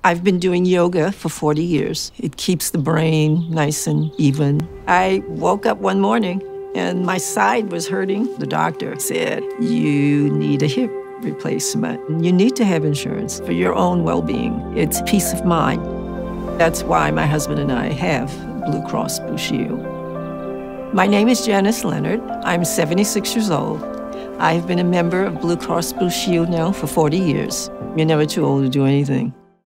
I've been doing yoga for 40 years. It keeps the brain nice and even. I woke up one morning and my side was hurting. The doctor said, you need a hip replacement. You need to have insurance for your own well-being. It's peace of mind. That's why my husband and I have Blue Cross Blue Shield. My name is Janice Leonard. I'm 76 years old. I've been a member of Blue Cross Blue Shield now for 40 years. You're never too old to do anything.